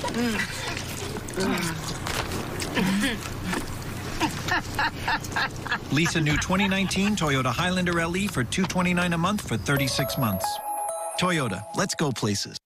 Lease a new 2019 Toyota Highlander LE for $229 a month for 36 months. Toyota, let's go places.